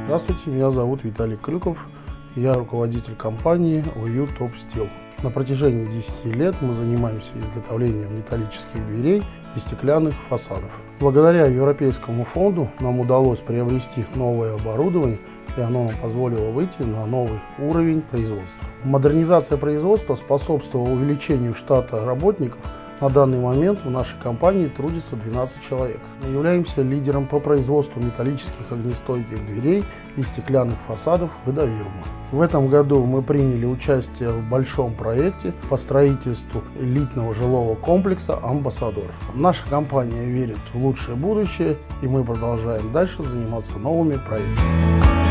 Здравствуйте, меня зовут Виталий Крюков, я руководитель компании OU Top Steel. На протяжении 10 лет мы занимаемся изготовлением металлических дверей и стеклянных фасадов. Благодаря Европейскому фонду нам удалось приобрести новое оборудование, и оно нам позволило выйти на новый уровень производства. Модернизация производства способствовала увеличению штата работников. На данный момент в нашей компании трудится 12 человек. Мы являемся лидером по производству металлических огнестойких дверей и стеклянных фасадов водовирума. В этом году мы приняли участие в большом проекте по строительству элитного жилого комплекса «Амбассадор». Наша компания верит в лучшее будущее, и мы продолжаем дальше заниматься новыми проектами.